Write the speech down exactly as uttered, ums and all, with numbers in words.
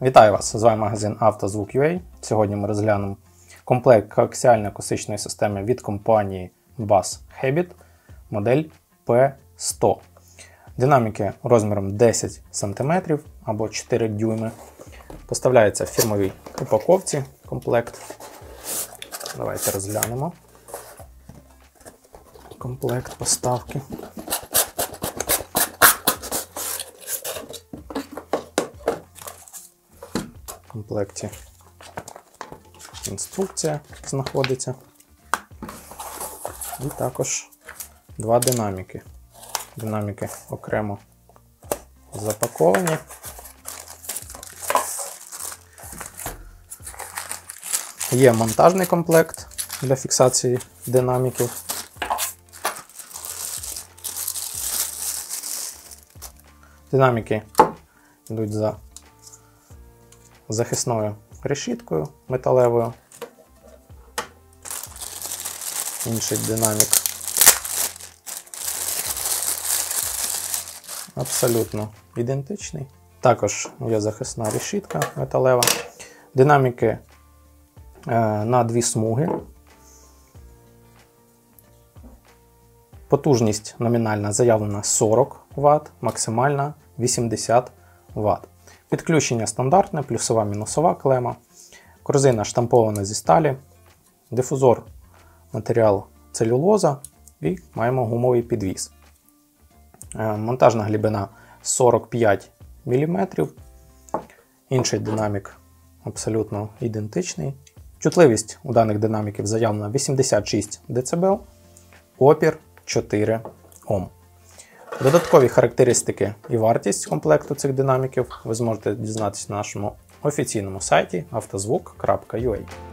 Вітаю вас! З вами магазин «Автозвук.ua». Сьогодні ми розглянемо комплект коаксіально-акустичної системи від компанії Bass Habit, модель пі сто. Динаміки розміром десять сантиметрів або чотири дюйми. Поставляється в фірмовій упаковці комплект. Давайте розглянемо комплект поставки. В комплекті інструкція знаходиться. І також два динаміки. Динаміки окремо запаковані. Є монтажний комплект для фіксації динаміків. Динаміки йдуть за захисною решіткою металевою. Інший динамік абсолютно ідентичний. Також є захисна решітка металева. Динаміки е, на дві смуги. Потужність номінальна заявлена сорок ватт, максимальна вісімдесят ватт. Підключення стандартне, плюсова мінусова клема. Корзина штампована зі сталі. Дифузор матеріал целюлоза і маємо гумовий підвіс. Монтажна глибина сорок п'ять міліметрів. Інший динамік абсолютно ідентичний. Чутливість у даних динаміків заявлена вісімдесят шість децибел, опір чотири Ом. Додаткові характеристики і вартість комплекту цих динаміків ви зможете дізнатися на нашому офіційному сайті автозвук крапка ю а.